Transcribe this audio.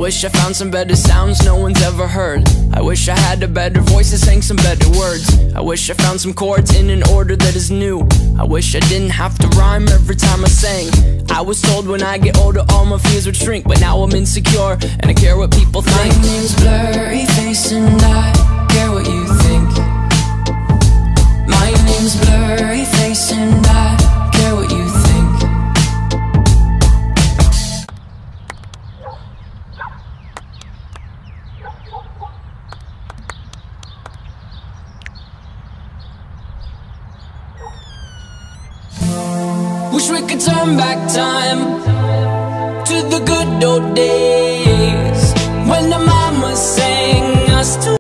wish I found some better sounds no one's ever heard. I wish I had a better voice that sang some better words. I wish I found some chords in an order that is new. I wish I didn't have to rhyme every time I sang. I was told when I get older all my fears would shrink, but now I'm insecure and I care what people think. My name's Blurryface and I care what you think. My name's Blurryface and I care what you think. Wish we could turn back time to the good old days.